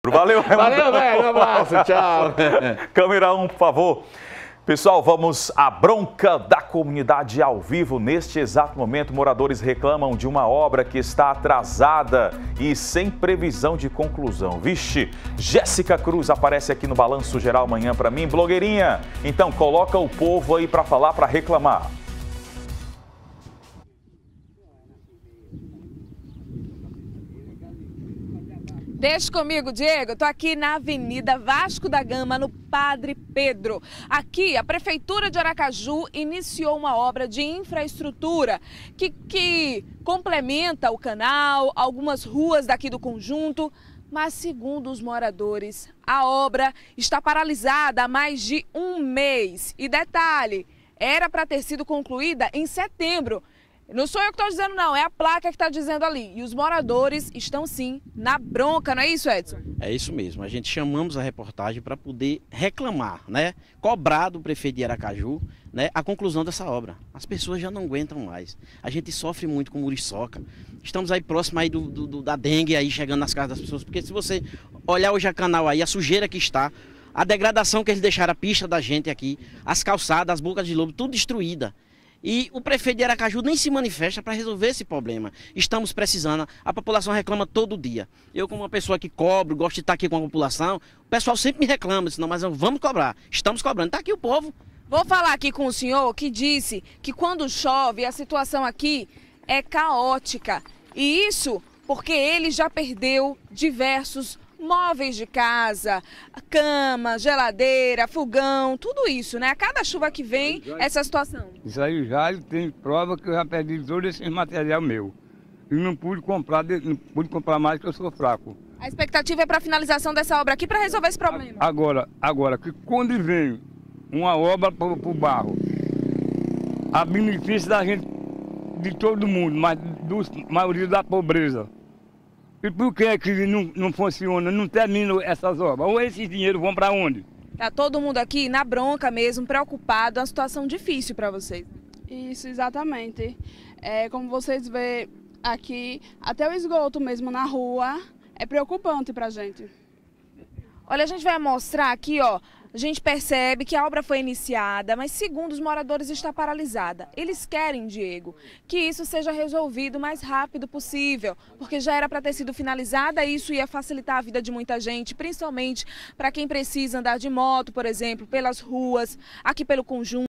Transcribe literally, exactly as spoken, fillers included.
Valeu, Valeu, velho. Um abraço, tchau. Câmera um, por favor. Pessoal, vamos à bronca da comunidade ao vivo. Neste exato momento, moradores reclamam de uma obra que está atrasada e sem previsão de conclusão. Vixe, Jéssica Cruz aparece aqui no Balanço Geral amanhã para mim. Blogueirinha, então coloca o povo aí para falar, para reclamar. Deixa comigo, Diego. Estou aqui na Avenida Vasco da Gama, no Padre Pedro. Aqui, a Prefeitura de Aracaju iniciou uma obra de infraestrutura que, que complementa o canal, algumas ruas daqui do conjunto. Mas, segundo os moradores, a obra está paralisada há mais de um mês. E detalhe, era para ter sido concluída em setembro. Não sou eu que estou dizendo não, é a placa que está dizendo ali. E os moradores estão sim na bronca, não é isso, Edson? É isso mesmo, a gente chamamos a reportagem para poder reclamar, né? Cobrar do prefeito de Aracaju, né, a conclusão dessa obra. As pessoas já não aguentam mais. A gente sofre muito com muriçoca. Estamos aí próximo aí do, do, da dengue aí chegando nas casas das pessoas. Porque se você olhar hoje a canal aí, a sujeira que está, a degradação que eles deixaram a pista da gente aqui, as calçadas, as bocas de lobo, tudo destruída. E o prefeito de Aracaju nem se manifesta para resolver esse problema. Estamos precisando, a população reclama todo dia. Eu, como uma pessoa que cobro, gosto de estar aqui com a população, o pessoal sempre me reclama, disse, não, mas vamos cobrar, estamos cobrando, está aqui o povo. Vou falar aqui com o senhor que disse que quando chove a situação aqui é caótica. E isso porque ele já perdeu diversos móveis de casa, cama, geladeira, fogão, tudo isso, né? A cada chuva que vem, essa situação. Isso aí já tem prova que eu já perdi todo esse material meu. E não pude comprar, não pude comprar mais porque eu sou fraco. A expectativa é para a finalização dessa obra aqui para resolver esse problema. Agora, agora que quando vem uma obra para o barro, a benefício da gente, de todo mundo, mas da maioria da pobreza. E por que é que não, não funciona, não termina essas obras? Ou esses dinheiros vão para onde? Tá todo mundo aqui na bronca mesmo, preocupado, é uma situação difícil para vocês. Isso, exatamente. É, como vocês veem aqui, até o esgoto mesmo na rua é preocupante para a gente. Olha, a gente vai mostrar aqui, ó. A gente percebe que a obra foi iniciada, mas segundo os moradores está paralisada. Eles querem, Diego, que isso seja resolvido o mais rápido possível, porque já era para ter sido finalizada e isso ia facilitar a vida de muita gente, principalmente para quem precisa andar de moto, por exemplo, pelas ruas, aqui pelo conjunto.